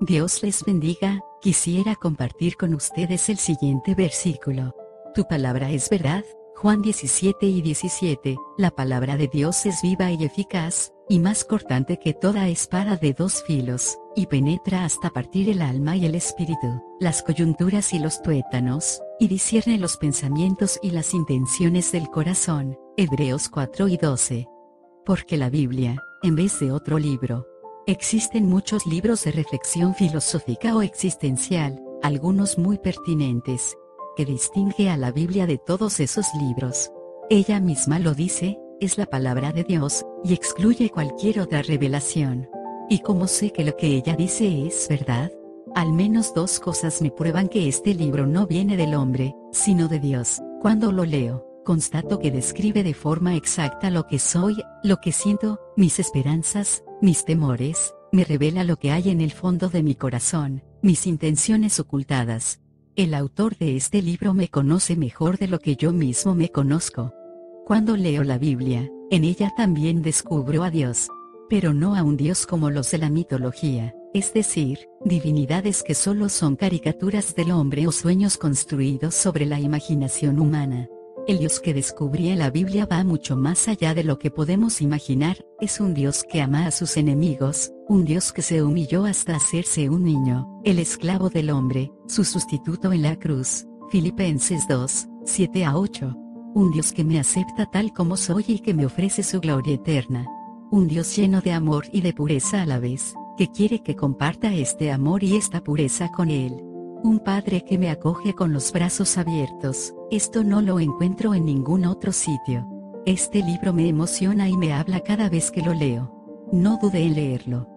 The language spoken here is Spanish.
Dios les bendiga. Quisiera compartir con ustedes el siguiente versículo. Tu palabra es verdad. Juan 17:17. La palabra de Dios es viva y eficaz, y más cortante que toda espada de dos filos, y penetra hasta partir el alma y el espíritu, las coyunturas y los tuétanos, y discierne los pensamientos y las intenciones del corazón. Hebreos 4:12. Porque la Biblia, en vez de otro libro. Existen muchos libros de reflexión filosófica o existencial, algunos muy pertinentes, que distingue a la Biblia de todos esos libros. Ella misma lo dice, es la palabra de Dios, y excluye cualquier otra revelación. ¿Y cómo sé que lo que ella dice es verdad? Al menos dos cosas me prueban que este libro no viene del hombre, sino de Dios. Cuando lo leo, constato que describe de forma exacta lo que soy, lo que siento, mis esperanzas, mis temores, me revela lo que hay en el fondo de mi corazón, mis intenciones ocultadas. El autor de este libro me conoce mejor de lo que yo mismo me conozco. Cuando leo la Biblia, en ella también descubro a Dios. Pero no a un Dios como los de la mitología, es decir, divinidades que solo son caricaturas del hombre o sueños construidos sobre la imaginación humana. El Dios que descubrí en la Biblia va mucho más allá de lo que podemos imaginar, es un Dios que ama a sus enemigos, un Dios que se humilló hasta hacerse un niño, el esclavo del hombre, su sustituto en la cruz. Filipenses 2, 7-8. Un Dios que me acepta tal como soy y que me ofrece su gloria eterna. Un Dios lleno de amor y de pureza a la vez, que quiere que comparta este amor y esta pureza con Él. Un Padre que me acoge con los brazos abiertos. Esto no lo encuentro en ningún otro sitio. Este libro me emociona y me habla cada vez que lo leo. No dude en leerlo.